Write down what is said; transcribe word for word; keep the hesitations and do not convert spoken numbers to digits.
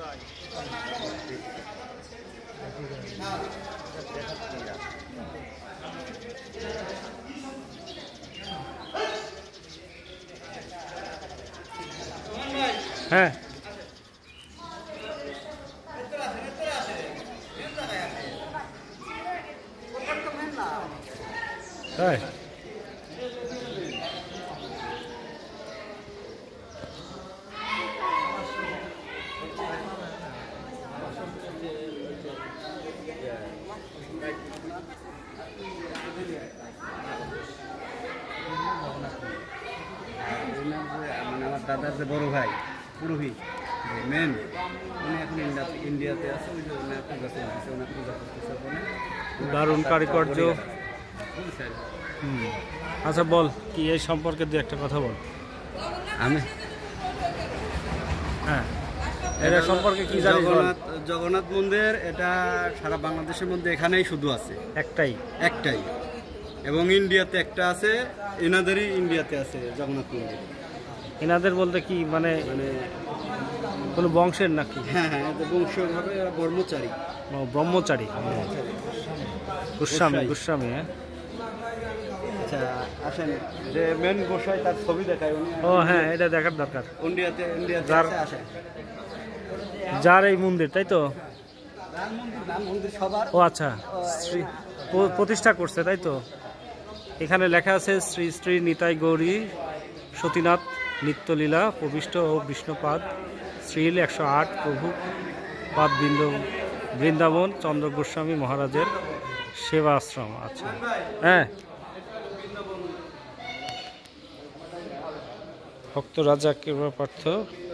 হ্যাঁ তাই আমার দাদার যে বড় ভাই পুরোহিত মেন উনি এখন ইন্ডিয়াতে ইন্ডিয়াতে আছে ওই যে ওনার পূজা চলতেছে ওনার পূজা করতেছে ওখানে দারুণ কারিগর্য। হুম আচ্ছা বল কি এই সম্পর্কে দু একটা কথা বল। আমি হ্যাঁ এটা সম্পর্কে কি জানিস? জগন্নাথ জগন্নাথ মন্দির এটা সারা বাংলাদেশের মধ্যে এখানেই শুধু আছে একটাই একটাই এবং ইন্ডিয়াতে একটা আছে এনাদেরই ইন্ডিয়াতে আছে জগন্নাথ মন্দির। এনাদের বলতে কি মানে মানে কোনো বংশের নাকি? হ্যাঁ হ্যাঁ এদের বংশীয়ভাবে এরা ব্রহ্মচারী ও ব্রহ্মচারী গোস্বামী গোস্বামী হ্যাঁ আচ্ছা আসেন যে মেন গোসাই তার ছবি দেখায় উনি ও হ্যাঁ এটা দেখার দরকার। ইন্ডিয়াতে ইন্ডিয়াতে যার আছে আসেন যার এই মন্দির তাই তো? রাম মন্দির রাম মন্দির সবার ও আচ্ছা শ্রী প- প্রতিষ্ঠা করছে তাই তো? এখানে লেখা আছে শ্রী শ্রী নিতাই গৌরী সতীনাথ নিত্যলীলা প্রবিষ্ট ও বিষ্ণুপাদ শ্রীল একশো আট প্রভু পাদ বৃন্দ বৃন্দাবন চন্দ্র গোস্বামী মহারাজের সেবা আশ্রম। আচ্ছা হ্যাঁ ভক্ত রাজা কৃপা পার্থ